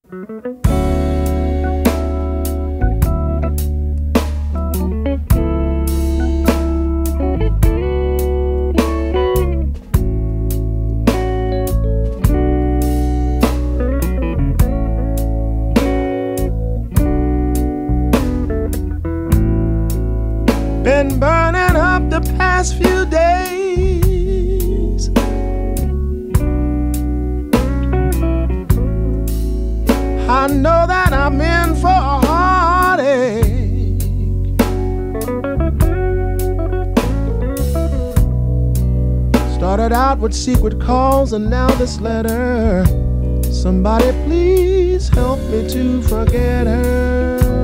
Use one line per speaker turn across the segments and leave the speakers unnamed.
Been burning up the past few days. I know that I'm in for a heartache. Started out with secret calls and now this letter. Somebody please help me to forget her.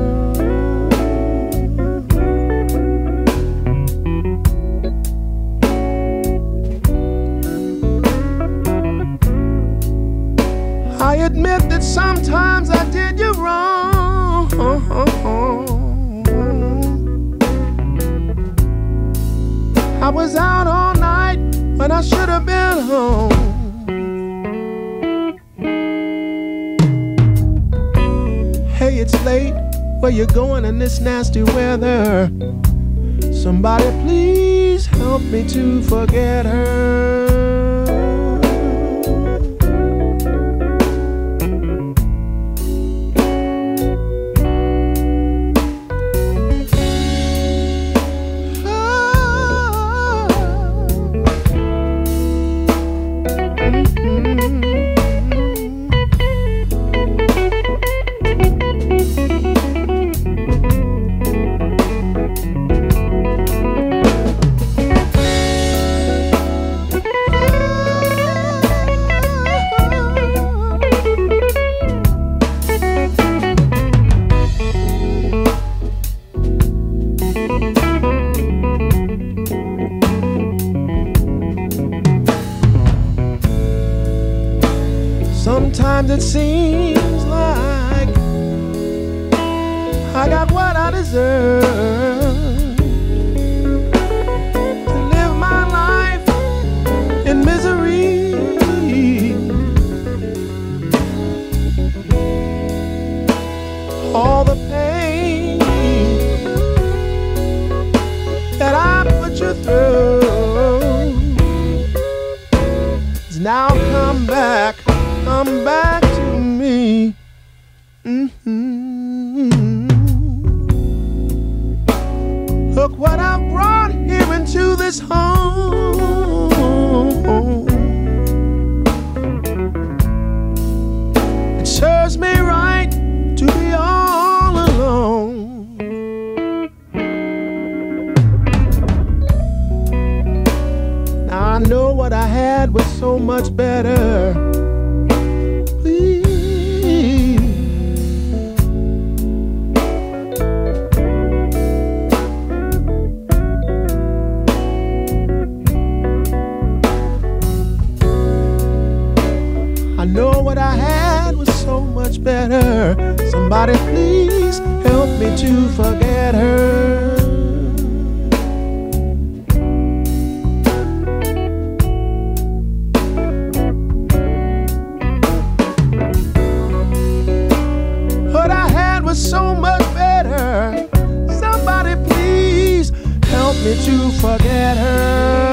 I admit that sometimes I did you wrong. I was out all night when I should have been home. Hey, it's late. Where you going in this nasty weather? Somebody please help me to forget her. Sometimes it seems like I got what I deserve, to live my life in misery. All the pain that I put you through has now come back to me. Look what I've brought here into this home. It serves me right to be all alone. Now I know what I had was so much better. I know what I had was so much better. Somebody please help me to forget her. What I had was so much better. Somebody please help me to forget her.